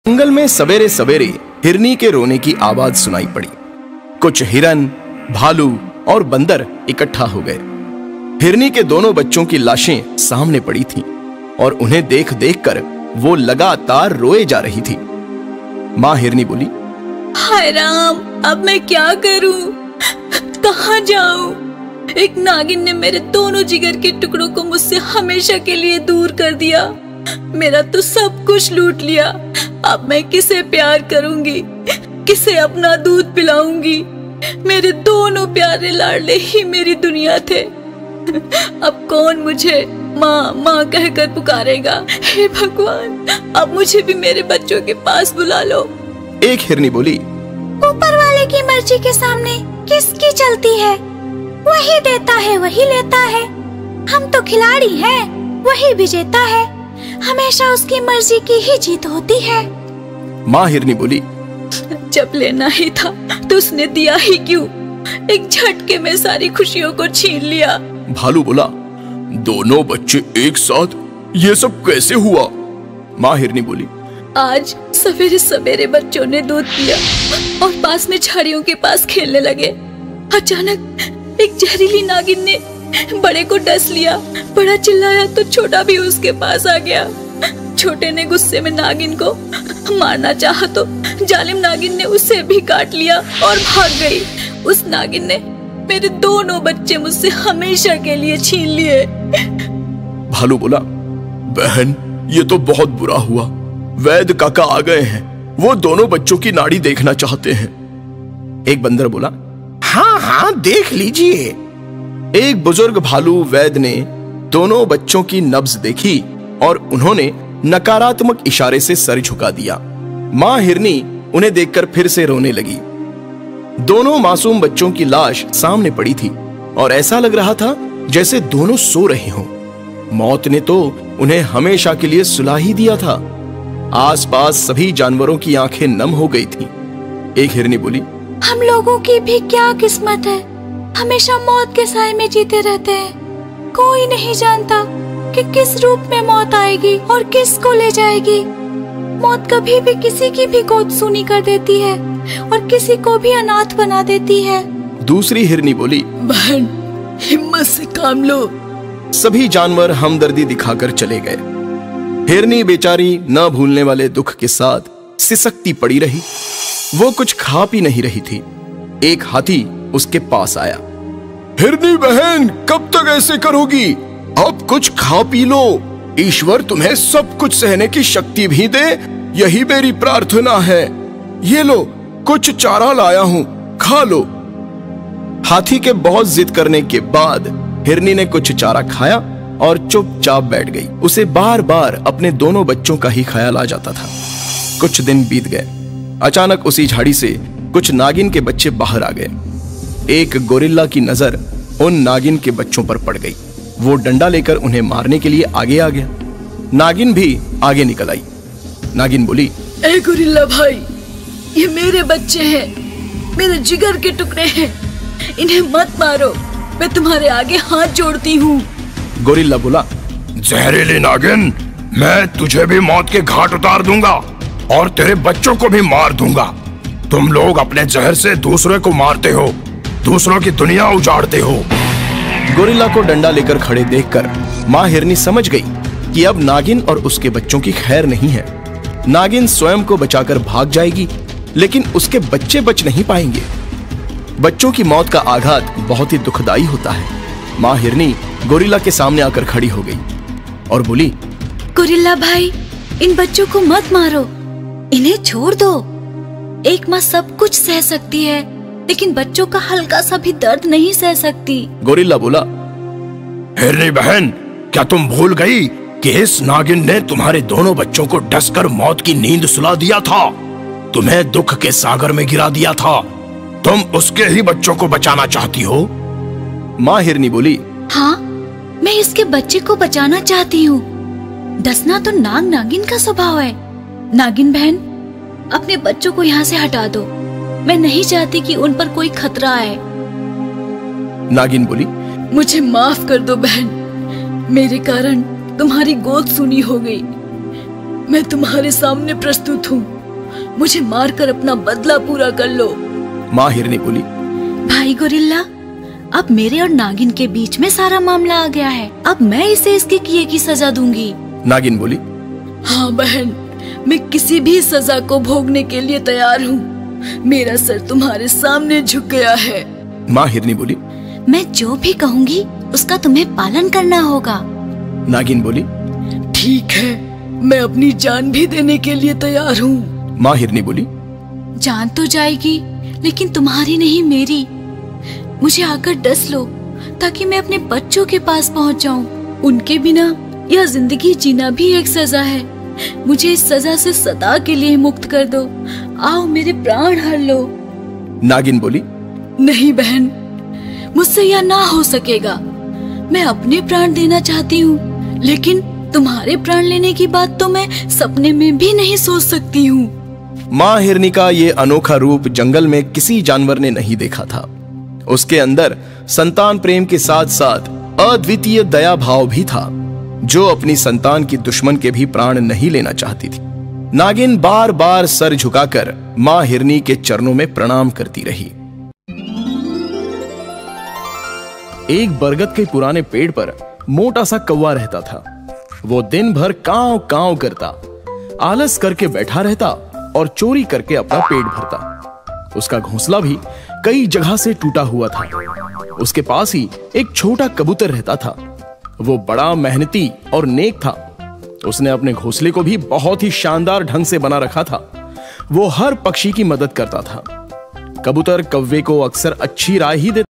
जंगल में सवेरे सवेरे हिरनी के रोने की आवाज सुनाई पड़ी। कुछ हिरन, भालू और बंदर इकट्ठा हो गए। हिरनी के दोनों बच्चों की लाशें सामने पड़ी थीं और उन्हें देख देख कर वो लगातार रोए जा रही थी। माँ हिरनी बोली, हाय राम, अब मैं क्या करूं? कहाँ जाऊं? एक नागिन ने मेरे दोनों जिगर के टुकड़ों को मुझसे हमेशा के लिए दूर कर दिया। मेरा तो सब कुछ लूट लिया। अब मैं किसे प्यार करूंगी? किसे अपना दूध पिलाऊंगी? मेरे दोनों प्यारे लाडले ही मेरी दुनिया थे। अब कौन मुझे माँ माँ कहकर पुकारेगा? हे भगवान, अब मुझे भी मेरे बच्चों के पास बुला लो। एक हिरनी बोली, ऊपर वाले की मर्जी के सामने किसकी चलती है? वही देता है, वही लेता है। हम तो खिलाड़ी हैं, वही विजेता है। हमेशा उसकी मर्जी की ही जीत होती है। माँ हिरनी बोली, जब लेना ही था तो उसने दिया ही क्यों? एक झटके में सारी खुशियों को छीन लिया। भालू बोला, दोनों बच्चे एक साथ, ये सब कैसे हुआ? माँ हिरनी बोली, आज सवेरे सवेरे बच्चों ने दूध पिया और पास में झाड़ियों के पास खेलने लगे। अचानक एक जहरीली नागिन ने बड़े को डस लिया। बड़ा चिल्लाया तो छोटा भी उसके पास आ गया। छोटे ने गुस्से में नागिन को मारना चाहा तो जालिम नागिन ने उसे भी काट लिया और भाग गई। उस नागिन ने मेरे दोनों बच्चे मुझसे हमेशा के लिए छीन लिए। भालू बोला, बहन, ये तो बहुत बुरा हुआ। वैद्य काका आ गए हैं, वो दोनों बच्चों की नाड़ी देखना चाहते हैं। एक बंदर बोला, हाँ हाँ, देख लीजिए। एक बुजुर्ग भालू वैद्य ने दोनों बच्चों की नब्ज देखी और उन्होंने नकारात्मक इशारे से सर झुका दिया। माँ हिरनी उन्हें देखकर फिर से रोने लगी। दोनों मासूम बच्चों की लाश सामने पड़ी थी और ऐसा लग रहा था जैसे दोनों सो रहे हों। मौत ने तो उन्हें हमेशा के लिए सुला ही दिया था। आसपास सभी जानवरों की आंखें नम हो गई थीं। एक हिरनी बोली, हम लोगों की भी क्या किस्मत है, हमेशा मौत के साए में जीते रहते हैं। कोई नहीं जानता कि किस रूप में मौत आएगी और किसको ले जाएगी। मौत कभी भी किसी की भी गोद सूनी कर देती है और किसी को भी अनाथ बना देती है। दूसरी हिरनी बोली, बहन, हिम्मत से काम लो। सभी जानवर हमदर्दी दिखाकर चले गए। हिरनी बेचारी न भूलने वाले दुख के साथ सिसकती पड़ी रही। वो कुछ खा पी नहीं रही थी। एक हाथी उसके पास आया। हिरनी बहन, कब तक ऐसे करोगी? अब कुछ खा पी लो। ईश्वर तुम्हें सब कुछ सहने की शक्ति भी दे, यही मेरी प्रार्थना है। ये लो, कुछ चारा लाया हूं, खा लो। हाथी के बहुत जिद करने के बाद हिरनी ने कुछ चारा खाया और चुपचाप बैठ गई। उसे बार बार अपने दोनों बच्चों का ही ख्याल आ जाता था। कुछ दिन बीत गए। अचानक उसी झाड़ी से कुछ नागिन के बच्चे बाहर आ गए। एक गोरिल्ला की नजर उन नागिन के बच्चों पर पड़ गई। वो डंडा लेकर उन्हें मारने के लिए आगे आ गया। नागिन भी आगे निकल आई। नागिन बोली, ए गोरिल्ला भाई, ये मेरे बच्चे हैं, मेरे जिगर के टुकड़े हैं, इन्हें मत मारो, मैं तुम्हारे आगे हाथ जोड़ती हूँ। गोरिल्ला बोला, जहरीली नागिन, मैं तुझे भी मौत के घाट उतार दूंगा और तेरे बच्चों को भी मार दूंगा। तुम लोग अपने जहर से दूसरे को मारते हो, दूसरों की दुनिया उजाड़ते हो। गोरिल्ला को डंडा लेकर खड़े देखकर माँ हिरनी समझ गई कि अब नागिन और उसके बच्चों की खैर नहीं है। नागिन स्वयं को बचाकर भाग जाएगी, लेकिन उसके बच्चे बच नहीं पाएंगे। बच्चों की मौत का आघात बहुत ही दुखदाई होता है। माँ हिरनी गोरिल्ला के सामने आकर खड़ी हो गई और बोली, गोरिल्ला भाई, इन बच्चों को मत मारो, इन्हें छोड़ दो। एक माँ सब कुछ सह सकती है, लेकिन बच्चों का हल्का सा भी दर्द नहीं सह सकती। गोरिल्ला बोला, हिरनी बहन, क्या तुम भूल गई कि इस नागिन ने तुम्हारे दोनों बच्चों को डसकर मौत की नींद सुला दिया था, तुम्हें दुख के सागर में गिरा दिया था। तुम उसके ही बच्चों को बचाना चाहती हो? माँ हिरनी बोली, हाँ, मैं इसके बच्चे को बचाना चाहती हूँ। डसना तो नाग नागिन का स्वभाव है। नागिन बहन, अपने बच्चों को यहाँ से हटा दो। मैं नहीं चाहती कि उन पर कोई खतरा आए। नागिन बोली, मुझे माफ कर दो बहन, मेरे कारण तुम्हारी गोद सूनी हो गई। मैं तुम्हारे सामने प्रस्तुत हूँ। मुझे मारकर अपना बदला पूरा कर लो। माँ हिरनी बोली, भाई गोरिल्ला, अब मेरे और नागिन के बीच में सारा मामला आ गया है। अब मैं इसे इसके किए की सजा दूंगी। नागिन बोली, हाँ बहन, मैं किसी भी सजा को भोगने के लिए तैयार हूँ। मेरा सर तुम्हारे सामने झुक गया है। माँ हिरनी बोली, मैं जो भी कहूँगी उसका तुम्हें पालन करना होगा। नागिन बोली, ठीक है, मैं अपनी जान भी देने के लिए तैयार हूँ। माँ हिरनी बोली, जान तो जाएगी लेकिन तुम्हारी नहीं, मेरी। मुझे आकर डस लो ताकि मैं अपने बच्चों के पास पहुँच जाऊँ। उनके बिना यह जिंदगी जीना भी एक सजा है। मुझे इस सजा से सदा के लिए मुक्त कर दो। आओ मेरे प्राण हर लो। नागिन बोली, नहीं बहन, मुझसे यह ना हो सकेगा। मैं अपने प्राण देना चाहती हूँ, लेकिन तुम्हारे प्राण लेने की बात तो मैं सपने में भी नहीं सोच सकती हूँ। माँ हिरनी का ये अनोखा रूप जंगल में किसी जानवर ने नहीं देखा था। उसके अंदर संतान प्रेम के साथ साथ अद्वितीय दया भाव भी था, जो अपनी संतान की दुश्मन के भी प्राण नहीं लेना चाहती थी। नागिन बार बार सर झुकाकर माँ हिरनी के चरणों में प्रणाम करती रही। एक बरगद के पुराने पेड़ पर मोटा सा कौवा रहता था। वो दिन भर कांव कांव करता, आलस करके बैठा रहता और चोरी करके अपना पेट भरता। उसका घोंसला भी कई जगह से टूटा हुआ था। उसके पास ही एक छोटा कबूतर रहता था। वो बड़ा मेहनती और नेक था। उसने अपने घोंसले को भी बहुत ही शानदार ढंग से बना रखा था। वो हर पक्षी की मदद करता था। कबूतर कौवे को अक्सर अच्छी राय ही देता